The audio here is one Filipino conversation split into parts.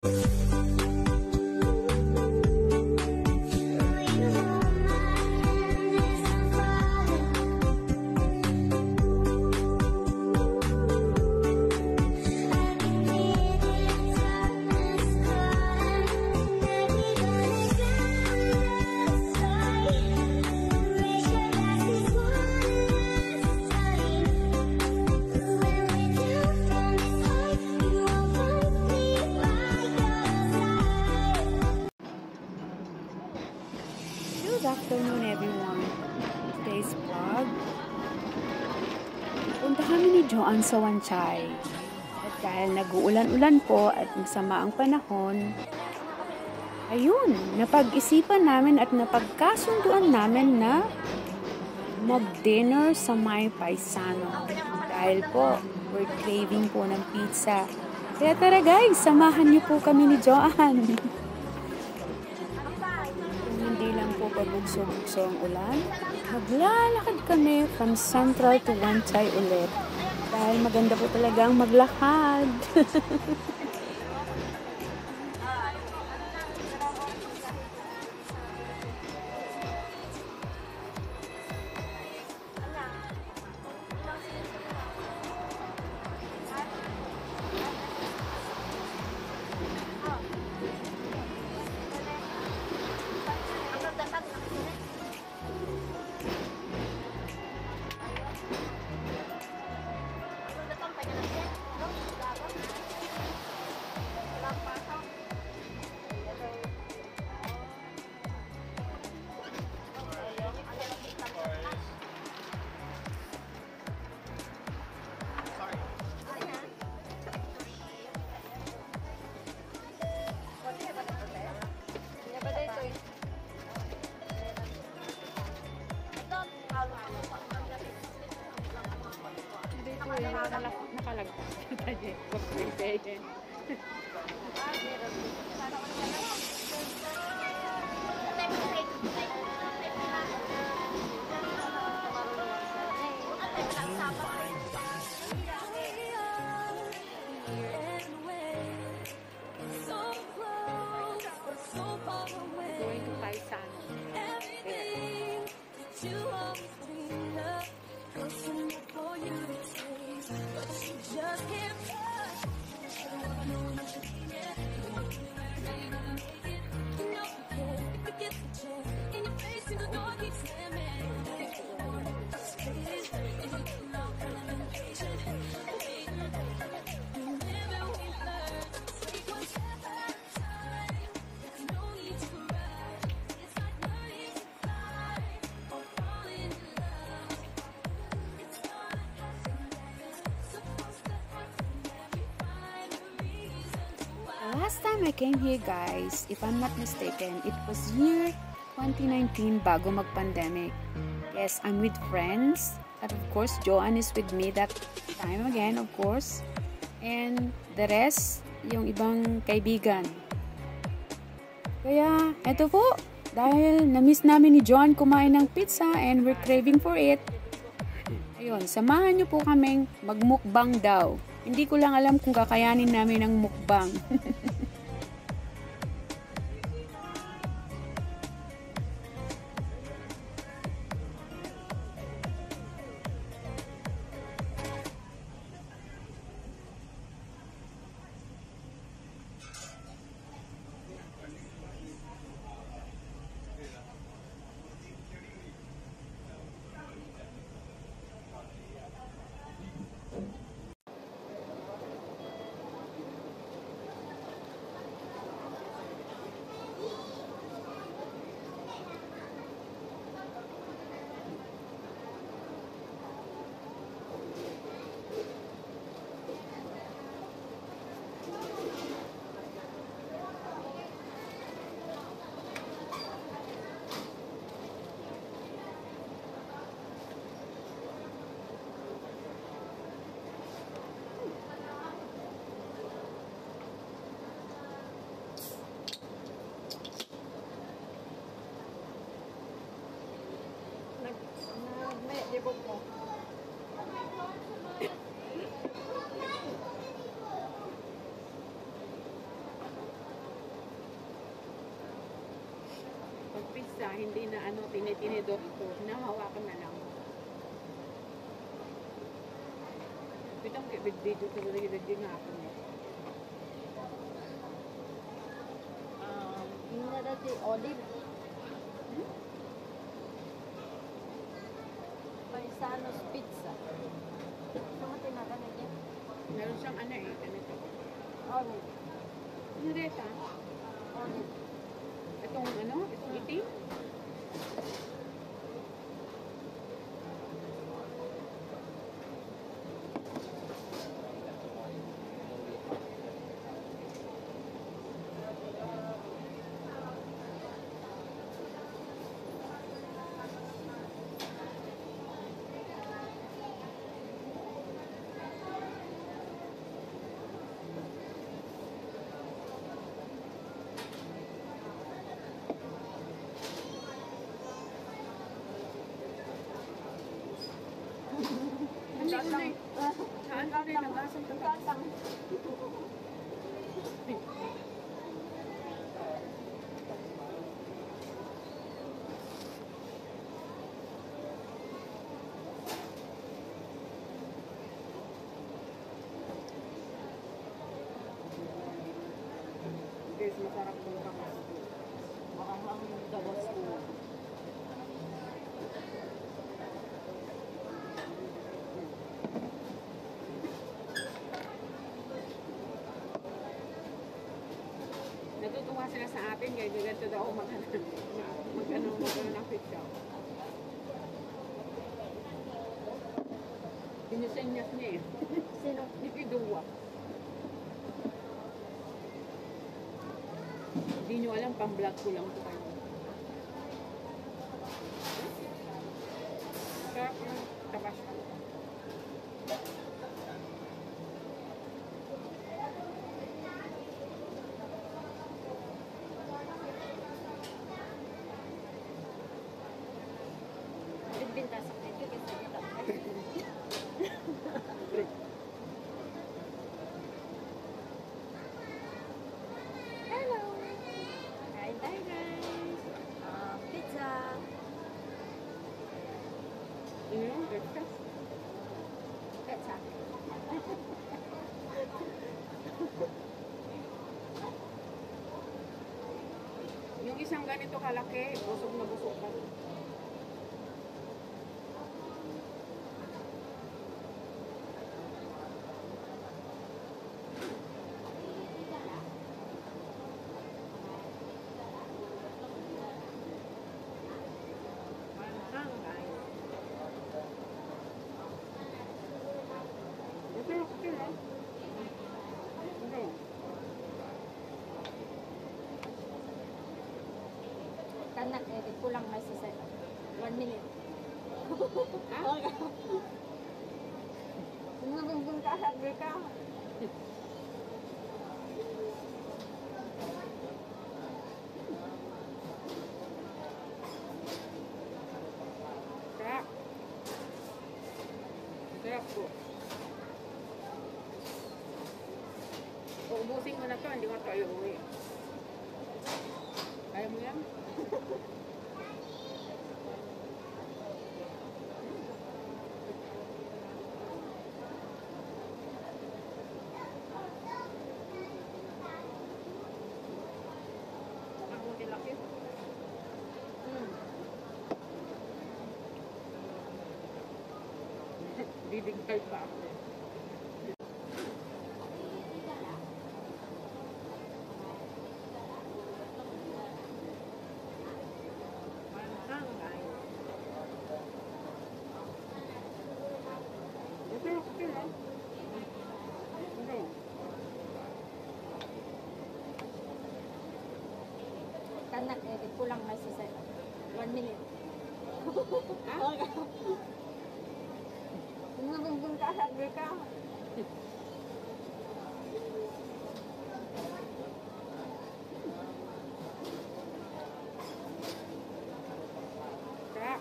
Good afternoon everyone. Today's vlog, punta kami ni Joanne sa Wanchay. At dahil nag-uulan-ulan po at masama ang panahon, ayun, napag-isipan namin at napagkasunduan namin na mag-dinner sa may Paisano. Dahil po, we're craving po ng pizza. Kaya tara guys, samahan niyo po kami ni Joanne. Hindi lang po pabugso-bugso ang ulan, maglalakad kami from Central to Wanchay ulit. Dahil maganda po talagang maglakad. Nakalagpas. Going to Paisano. Last time I came here guys, if I'm not mistaken, it was year 2019 bago mag-pandemic. Yes, I'm with friends. At of course, Joanne is with me that time again, of course. And the rest, yung ibang kaibigan. Kaya, eto po. Dahil na-miss namin ni Joanne kumain ng pizza and we're craving for it. Ayun, samahan niyo po kaming magmukbang daw. Hindi ko lang alam kung kakayanin namin ng mukbang. pizza, hindi na ano, tinitinidor ito. Nahawakan na lang. Pitang video ko na rin nga ako niya. Hindi dati olive. Paisanos pizza. Sama tinatanig niya. Meron siyang ano eh, ano ito? Olive. Hindi ito. Olive. Itong ano, itong itim. Hindi ko na saan ka rin nag-asang Katang. Guys, masarap ng kamas. Makahang dawas ko. Natutuwa sila sa atin, kaya ganito daw mag-ano ng pizza. Pinisenyas niya eh. Sino? Ni Piduwa. Hindi nyo alam, pang-vlog ko lang ito kayo. Sarap yung tabasco. Binta sa kanya kasi dito. Hello! Kain tayo guys! Pizza! Ano yung breakfast? Pizza! Yung isang ganito kalaki, busog na busog ka. Kanak, edit ko lang may sasay. 1 minute. Nabungkong ka, hungry ka. Sarap. Sarap po. Uubusin mo na to, hindi ko tayo uwi. Kaya mo yan? Ang laki. Bibigay pa ako. Kanak, edit ko lang may sasay. 1 minute. Nabungkong ka, hungry ka. Sarap.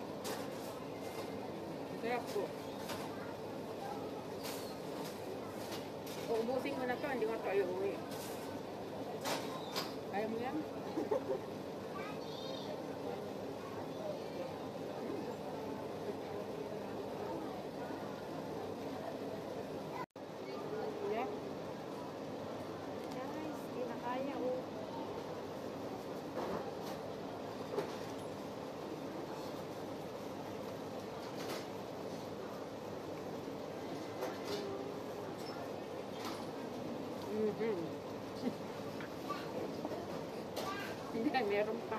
Sarap po. Uubusin mo na to, hindi ko tayo uwi. Kaya mo yan? Ay, meron pa.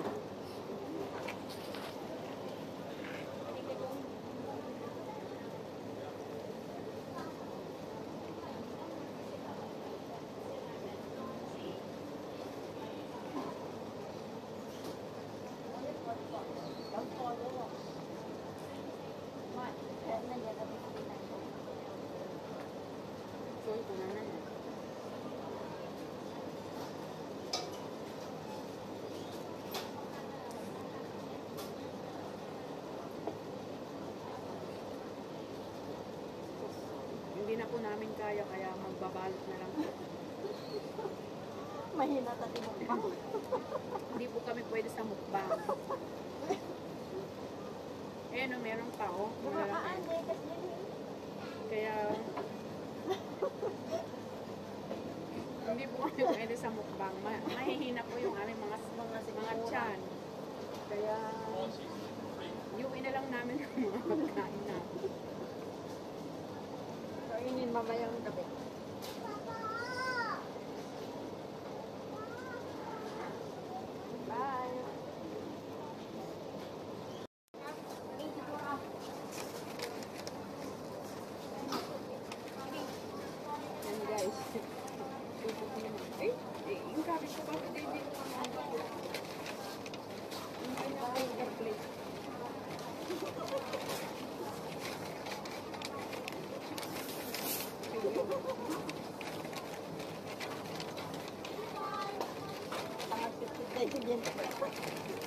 Soy ko na yan. Hindi na po namin kaya magbabalot na lang po. Mahina tati mo pa. Hindi po kami pwede sa mukbang. Eh, no, meron pa, oh. Bumakaan Malalaki. eh, kasi yun eh. Kaya, hindi po kami pwede sa mukbang. Mahihina po yung aming mga tiyan. Kaya, iuwi na lang namin ang mga pagkain na. Kainin mamayang gabi. Bye. Yan guys. Yung gabi ko bakit hindi ko yung kanyang plate. Tangat ko tayo